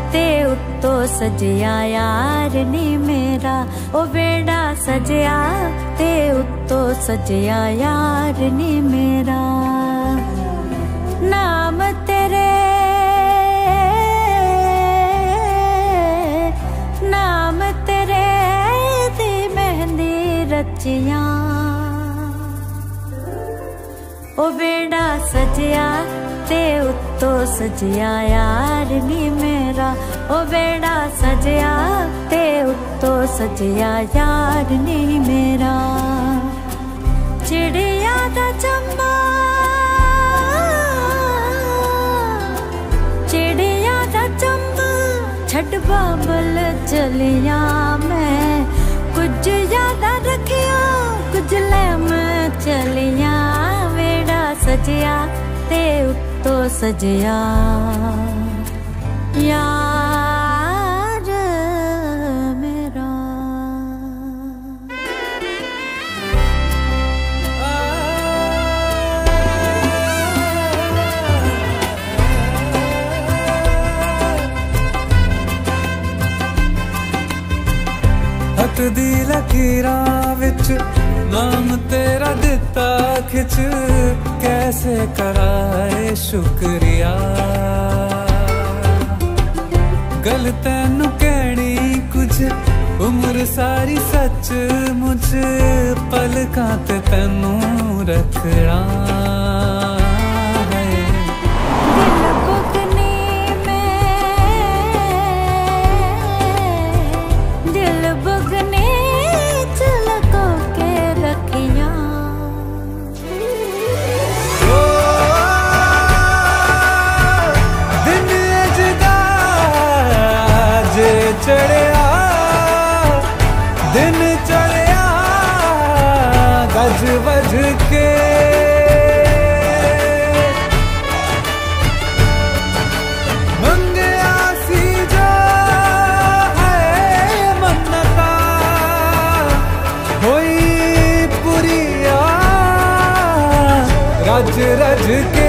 ते उत्तो सजया यार नी मेरा, ओ बेड़ा सजया ते उत्तो सजया यार नी मेरा। नाम तेरे नाम तेरे दी मेहंदी रचिया, ओ बेड़ा सजया ते उत्तो सजया यार नी मेरा, ओ बेड़ा सजया ते उत्तो सजया यार नी मेरा। चिड़िया दा चंबा चिड़िया दा चंबा छड़ बाबल चलिया मैं, कुछ यादा रखिया कुछ ले मैं चलिया। बेड़ा सजया ते उत्तो सजया यार मेरा। हथ दी लकीरां विच नाम तेरा दिता खिच, कैसे कराए शुक्रिया। गल तैनू कहनी कुछ उम्र सारी सच मुझ, पलकां ते तैनू रखना चढ़िया दिन चढ़िया गज बज के। मंगया सी जो है मन्नता होई पुरिया, रज रज के।